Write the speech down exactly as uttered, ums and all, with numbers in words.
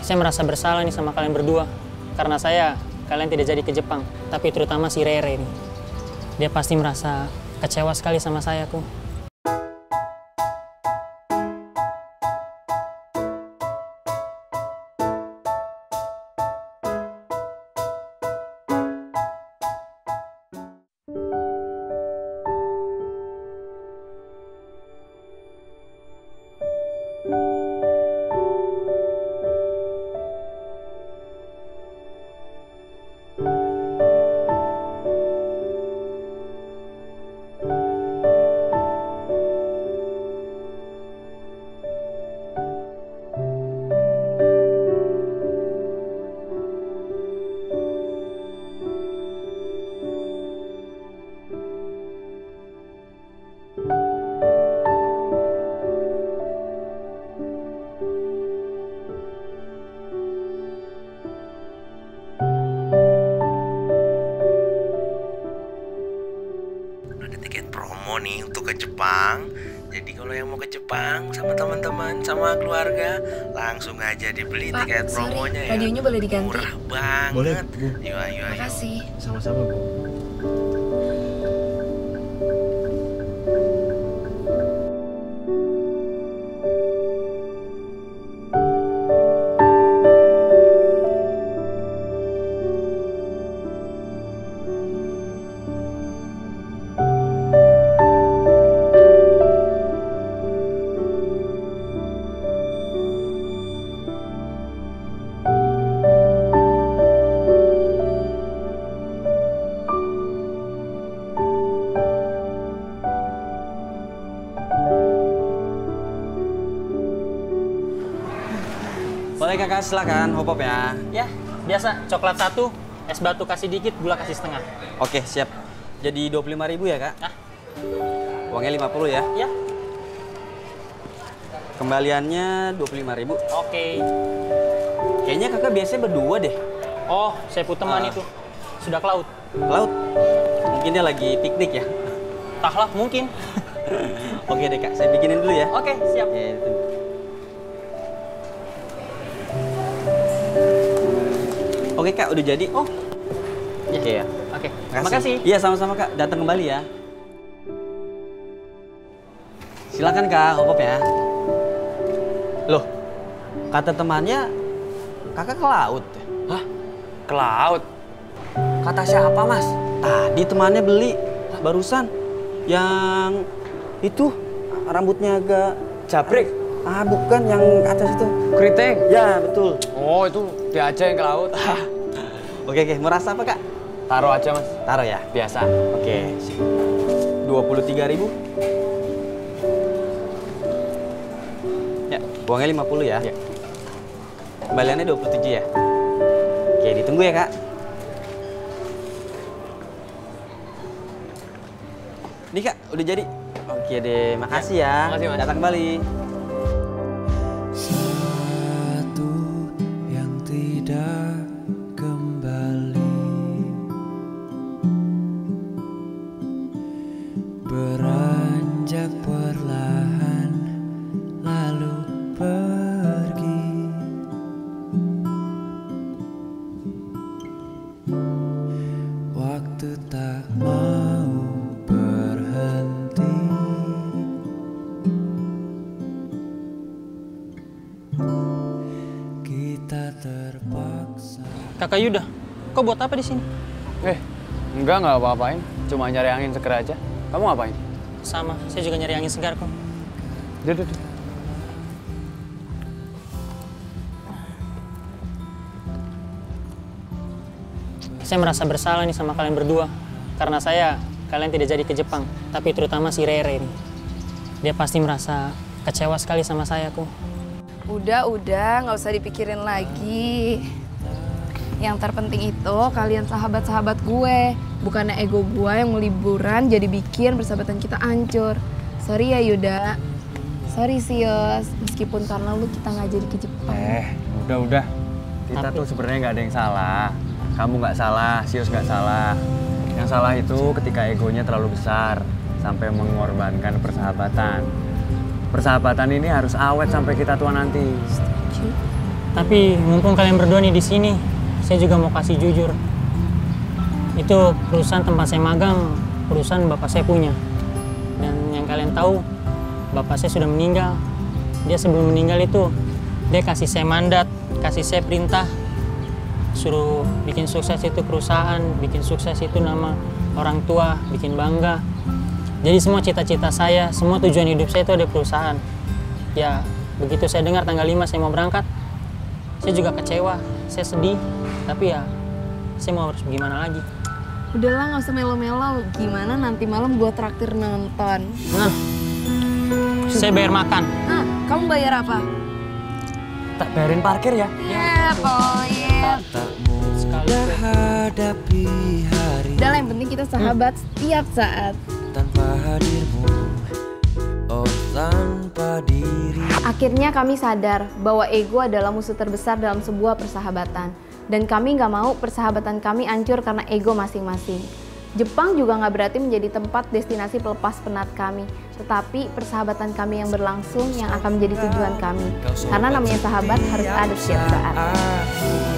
Saya merasa bersalah nih sama kalian berdua. Karena saya, kalian tidak jadi ke Jepang. Tapi terutama si Rere ini. Dia pasti merasa kecewa sekali sama saya, Ku. Nih untuk ke Jepang. Jadi kalau yang mau ke Jepang sama teman-teman sama keluarga langsung aja dibeli Pak, tiket promonya sorry, ya. radionya boleh diganti. Murah banget. Boleh, Bu. Yuk, ayo, ayo. Makasih. Sama-sama, Bu. Boleh kakak, silakan hop-hop ya. Ya, biasa. Coklat satu, es batu kasih dikit, gula kasih setengah. Oke, siap. Jadi dua puluh lima ribu ya, Kak? Ah. Uangnya lima puluh ya? Ya, Kembaliannya dua puluh lima ribu. oke. Kayaknya kakak biasanya berdua deh. Oh, saya pun teman Ah. itu. Sudah ke laut. Ke laut. Mungkin dia lagi piknik ya? Entahlah, mungkin. Oke deh, Kak. Saya bikinin dulu ya. Oke, siap. Oke, tunggu. Oke, Kak. Udah jadi. Oh, ya. Oke ya. Oke, Makasih. makasih. Iya, sama-sama, Kak. Datang kembali ya. Silakan, Kak. Hop-hop ya. Loh, kata temannya, kakak ke laut. Hah? Ke laut? Kata siapa, Mas? Tadi temannya beli barusan. Yang itu rambutnya agak Jabrik? Ah, bukan yang atas itu. Keriting? Ya, betul. Oh, itu dia aja yang ke laut. Oke, oke. Mau rasa apa, Kak? Taruh aja, Mas. Taruh ya. Biasa. Oke. dua puluh tiga ribu. Ya, uangnya lima puluh ya. Ya. Kembaliannya dua puluh tujuh ya. Oke, ditunggu ya, Kak. Ini, Kak, udah jadi. Oke deh, makasih ya. Makasih, Mas. Datang kembali. Satu yang tidak kembali, beranjak perlahan lalu pergi. Waktu tak mau berhenti. Kita terpaksa. Kakak Yuda, kau buat apa di sini? Eh, enggak, enggak apa-apain. Cuma nyari angin seger aja. Kamu ngapain? Sama, saya juga nyari angin segar kok. Duduk, duduk. Saya merasa bersalah nih sama kalian berdua. Karena saya, kalian tidak jadi ke Jepang. Tapi terutama si Rere ini. Dia pasti merasa kecewa sekali sama saya, Ku. Udah, udah, nggak usah dipikirin lagi. Yang terpenting itu kalian sahabat-sahabat gue. Bukannya ego gue yang mau liburan jadi bikin persahabatan kita hancur. Sorry ya Yuda. Sorry Sios, meskipun karena lu kita nggak jadi ke Jepang. Eh, udah, udah. Kita Tapi- tuh sebenarnya nggak ada yang salah. Kamu nggak salah, Sius nggak salah. Yang salah itu ketika egonya terlalu besar sampai mengorbankan persahabatan. Persahabatan ini harus awet sampai kita tua nanti. Setuju. Tapi mumpung kalian berdua nih di sini, saya juga mau kasih jujur. Itu perusahaan tempat saya magang, perusahaan bapak saya punya. Dan yang kalian tahu, bapak saya sudah meninggal. Dia sebelum meninggal itu, dia kasih saya mandat, kasih saya perintah, suruh bikin sukses itu perusahaan, bikin sukses itu nama orang tua, bikin bangga. Jadi semua cita-cita saya, semua tujuan hidup saya itu ada perusahaan. Ya, begitu saya dengar tanggal lima saya mau berangkat, saya juga kecewa, saya sedih. Tapi ya, saya mau harus gimana lagi. Udahlah, nggak usah melo-melo. Gimana nanti malam gue traktir nonton? Nah, saya bayar makan. Nah, kamu bayar apa? Tak bayarin parkir ya? Ya, boy. Tak mudah hadapi hari Udah lah, yang penting kita sahabat setiap saat. tanpa hadirmu. Oh, tanpa diri. Akhirnya kami sadar bahwa ego adalah musuh terbesar dalam sebuah persahabatan. Dan kami nggak mau persahabatan kami hancur karena ego masing-masing. Jepang juga nggak berarti menjadi tempat destinasi pelepas penat kami, tetapi persahabatan kami yang berlangsung yang akan menjadi tujuan kami. Karena namanya sahabat harus ada setiap saat. Aku